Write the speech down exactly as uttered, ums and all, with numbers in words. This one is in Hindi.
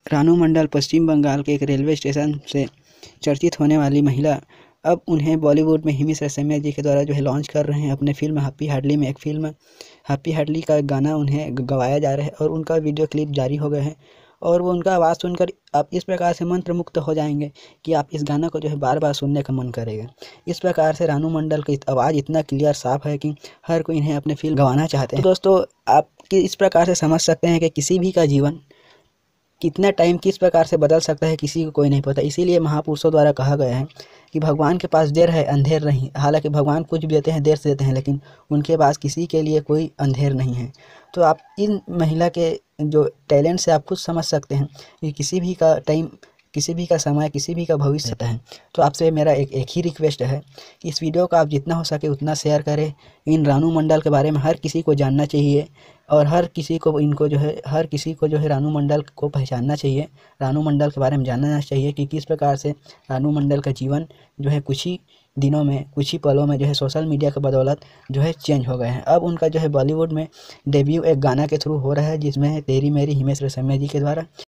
रानू मंडल पश्चिम बंगाल के एक रेलवे स्टेशन से चर्चित होने वाली महिला अब उन्हें बॉलीवुड में हिमेश रेशमिया जी के द्वारा जो है लॉन्च कर रहे हैं अपने फिल्म हैप्पी हार्डली में। एक फिल्म हैप्पी हार्डली का गाना उन्हें गवाया जा रहा है और उनका वीडियो क्लिप जारी हो गए हैं और वो उनका आवाज़ सुनकर आप इस प्रकार से मंत्रमुग्ध हो जाएंगे कि आप इस गाना को जो है बार बार सुनने का मन करेगा। इस प्रकार से रानू मंडल की आवाज़ इतना क्लियर साफ है कि हर कोई इन्हें अपने फिल्म गवाना चाहते हैं। तो दोस्तों आप इस प्रकार से समझ सकते हैं कि किसी भी का जीवन कितना टाइम किस प्रकार से बदल सकता है किसी को कोई नहीं पता। इसीलिए महापुरुषों द्वारा कहा गया है कि भगवान के पास देर है अंधेर नहीं। हालांकि भगवान कुछ भी देते हैं देर से देते हैं, लेकिन उनके पास किसी के लिए कोई अंधेर नहीं है। तो आप इन महिला के जो टैलेंट से आप खुद समझ सकते हैं कि किसी भी का टाइम, किसी भी का समय, किसी भी का भविष्य रहता है। तो आपसे मेरा एक एक ही रिक्वेस्ट है कि इस वीडियो को आप जितना हो सके उतना शेयर करें। इन रानू मंडल के बारे में हर किसी को जानना चाहिए और हर किसी को इनको जो है हर किसी को जो है रानू मंडल को पहचानना चाहिए, रानू मंडल के बारे में जानना चाहिए कि किस प्रकार से रानू मंडल का जीवन जो है कुछ ही दिनों में, कुछ ही पलों में जो है सोशल मीडिया की बदौलत जो है चेंज हो गए हैं। अब उनका जो है बॉलीवुड में डेब्यू एक गाना के थ्रू हो रहा है जिसमें है तेरी मेरी हिमेश रेशमिया जी के द्वारा।